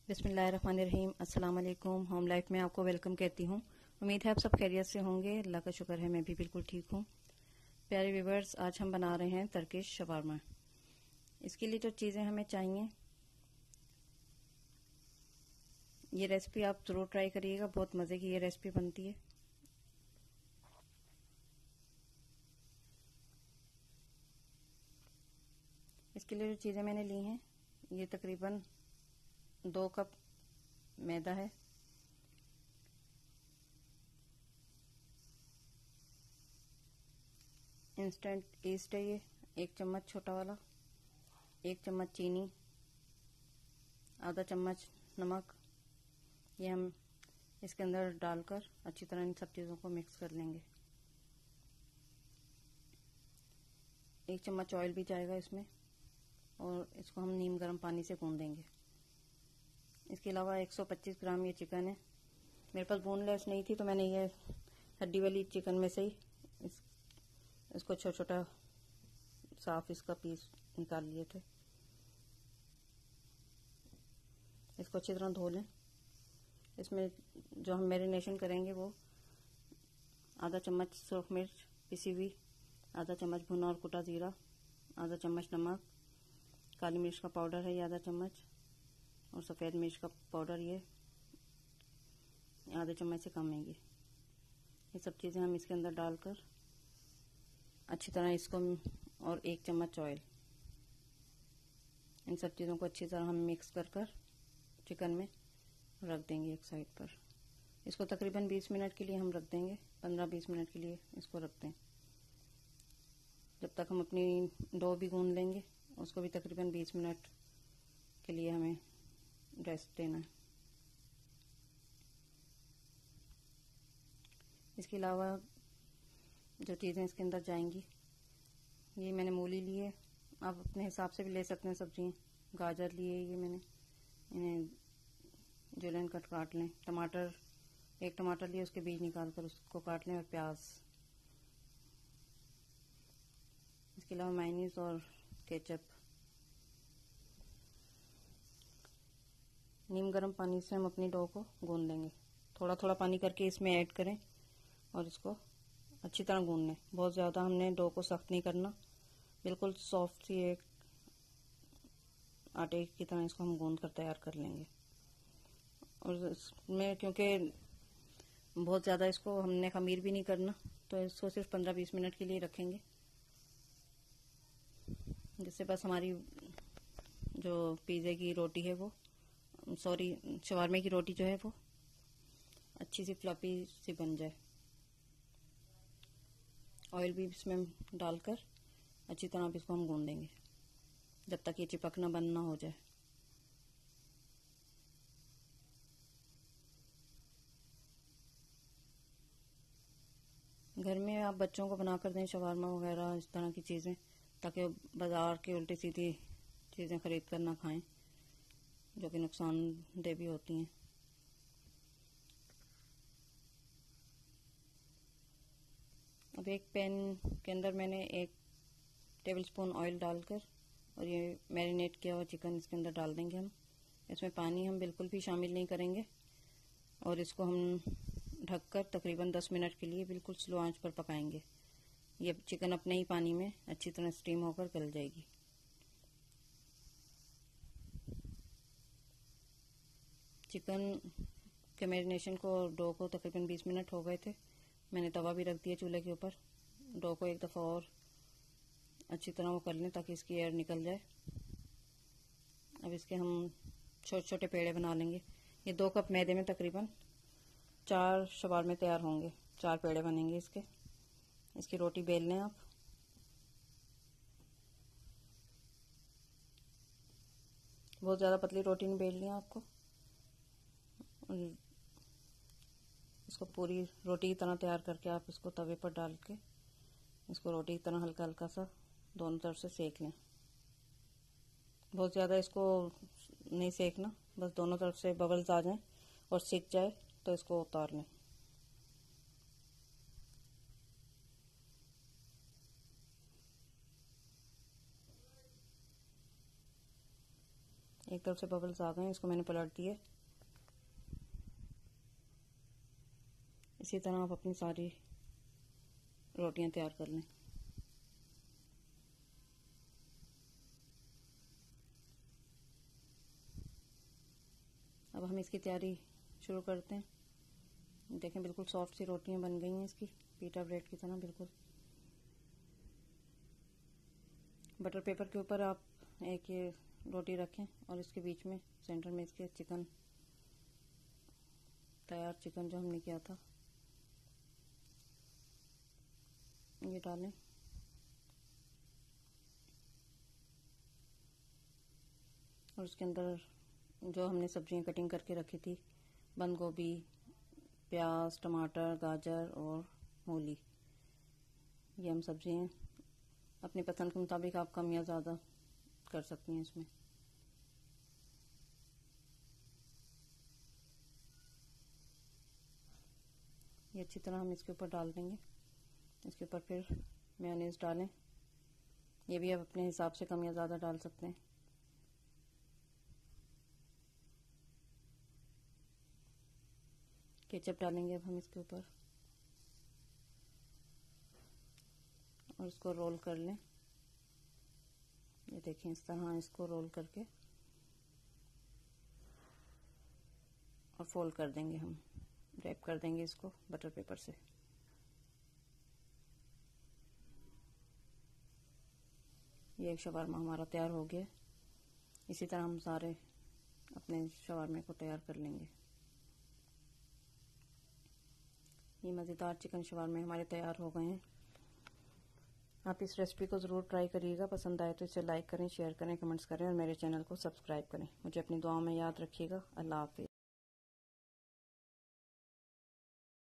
बिस्मिल्लाहिर्रहमानिर्रहीम। अस्सलाम वालेकुम। होम लाइफ में आपको वेलकम कहती हूँ। उम्मीद है आप सब खैरियत से होंगे। अल्लाह का शुक्र है मैं भी बिल्कुल ठीक हूँ। प्यारे व्यूवर्स, आज हम बना रहे हैं टर्किश शवारमा। इसके लिए जो चीज़ें हमें चाहिए, ये रेसिपी आप ज़रूर ट्राई करिएगा। बहुत मज़े की ये रेसिपी बनती है। इसके लिए जो चीज़ें मैंने ली हैं, ये तकरीबन 2 कप मैदा है, इंस्टेंट ईस्ट है ये 1 चम्मच छोटा वाला, 1 चम्मच चीनी, आधा चम्मच नमक। ये हम इसके अंदर डालकर अच्छी तरह इन सब चीज़ों को मिक्स कर लेंगे। 1 चम्मच ऑयल भी जाएगा इसमें और इसको हम नीम गर्म पानी से गूंद देंगे। इसके अलावा 125 ग्राम ये चिकन है। मेरे पास बोनलेस नहीं थी तो मैंने ये हड्डी वाली चिकन में से ही इसको छोटा छोटा साफ इसका पीस निकाल लिए थे। इसको अच्छी तरह धो लें। इसमें जो हम मैरिनेशन करेंगे वो आधा चम्मच सूरख मिर्च पिसी हुई, आधा चम्मच भुना और कुटा जीरा, आधा चम्मच नमक, काली मिर्च का पाउडर है ये आधा चम्मच, और सफ़ेद मिर्च का पाउडर ये आधे चम्मच से कम है। ये सब चीज़ें हम इसके अंदर डालकर अच्छी तरह इसको, और 1 चम्मच ऑयल, इन सब चीज़ों को अच्छी तरह हम मिक्स कर चिकन में रख देंगे एक साइड पर। इसको तकरीबन 20 मिनट के लिए हम रख देंगे। 15-20 मिनट के लिए इसको रखते हैं। जब तक हम अपनी डो भी गूंद लेंगे, उसको भी तकरीबन 20 मिनट के लिए हमें रेस्ट देना है। इसके अलावा जो चीज़ें इसके अंदर जाएंगी, ये मैंने मूली लिए, आप अपने हिसाब से भी ले सकते हैं सब्जियाँ। गाजर लिए ये मैंने, इन्हें जुलियन कट काट लें। टमाटर, 1 टमाटर लिए, उसके बीज निकाल कर उसको काट लें, और प्याज। इसके अलावा मेयोनीज और केचप। नीम गर्म पानी से हम अपनी डो को गूंद लेंगे। थोड़ा थोड़ा पानी करके इसमें ऐड करें और इसको अच्छी तरह गूंद लें। बहुत ज़्यादा हमने डो को सख्त नहीं करना, बिल्कुल सॉफ्ट सी एक आटे की तरह इसको हम गूंद कर तैयार कर लेंगे। और इसमें क्योंकि बहुत ज़्यादा इसको हमने खमीर भी नहीं करना, तो इसको सिर्फ 15-20 मिनट के लिए रखेंगे, जिससे बस हमारी जो पिज़्ज़े की रोटी है वो, शवारमे की रोटी जो है वो अच्छी सी फ्लफी सी बन जाए। ऑयल भी इसमें डालकर अच्छी तरह इसको हम गूंदेंगे जब तक ये चिपकना बंद ना हो जाए। घर में आप बच्चों को बनाकर दें शवारमा वगैरह, इस तरह की चीज़ें, ताकि बाज़ार की उल्टी सीधी चीज़ें खरीद कर ना खाएं, जो कि नुकसानदेह भी होती हैं। अब एक पैन के अंदर मैंने 1 टेबलस्पून ऑयल डालकर, और ये मैरिनेट किया हुआ चिकन इसके अंदर डाल देंगे हम। इसमें पानी हम बिल्कुल भी शामिल नहीं करेंगे, और इसको हम ढककर तकरीबन 10 मिनट के लिए बिल्कुल स्लो आंच पर पकाएंगे। ये चिकन अपने ही पानी में अच्छी तरह स्टीम होकर गल जाएगी। चिकन के मैरिनेशन को, डो को तकरीबन 20 मिनट हो गए थे। मैंने तवा भी रख दिया चूल्हे के ऊपर। डो को एक दफ़ा और अच्छी तरह वो कर लें ताकि इसकी एयर निकल जाए। अब इसके हम छोटे छोटे पेड़े बना लेंगे। ये 2 कप मैदे में तकरीबन 4 शवारमे तैयार होंगे, 4 पेड़े बनेंगे इसके। इसकी रोटी बेल लें आप। बहुत ज़्यादा पतली रोटी नहीं बेलनी है आपको। इसको पूरी रोटी की तरह तैयार करके आप इसको तवे पर डाल के इसको रोटी की तरह हल्का हल्का सा दोनों तरफ से सेक लें। बहुत ज़्यादा इसको नहीं सेकना, बस दोनों तरफ से बबल्स आ जाएं और सिक जाए तो इसको उतार लें। एक तरफ से बबल्स आ गए, इसको मैंने पलट दिए। इसी तरह आप अपनी सारी रोटियां तैयार कर लें। अब हम इसकी तैयारी शुरू करते हैं। देखें बिल्कुल सॉफ्ट सी रोटियां बन गई हैं इसकी, पीटा ब्रेड की तरह बिल्कुल। बटर पेपर के ऊपर आप एक ये रोटी रखें और इसके बीच में सेंटर में इसके चिकन, तैयार चिकन जो हमने किया था ये डालें। और उसके अंदर जो हमने सब्जियां कटिंग करके रखी थी, बंद गोभी, प्याज, टमाटर, गाजर और मूली, ये हम सब्जियां अपनी पसंद के मुताबिक आप कम या ज़्यादा कर सकती हैं इसमें। ये अच्छी तरह हम इसके ऊपर डाल देंगे। इसके ऊपर फिर मेयोनीज डालें। ये भी आप अपने हिसाब से कम या ज़्यादा डाल सकते हैं। केचप डालेंगे अब हम इसके ऊपर और इसको रोल कर लें। ये देखें इस तरह इसको रोल करके और फोल्ड कर देंगे, हम रैप कर देंगे इसको बटर पेपर से। ये एक शवारमा हमारा तैयार हो गया। इसी तरह हम सारे अपने शवारमे को तैयार कर लेंगे। ये मज़ेदार चिकन शवारमे हमारे तैयार हो गए हैं। आप इस रेसिपी को ज़रूर ट्राई करिएगा। पसंद आए तो इसे लाइक करें, शेयर करें, कमेंट्स करें और मेरे चैनल को सब्सक्राइब करें। मुझे अपनी दुआओं में याद रखिएगा। अल्लाह हाफ़िज़।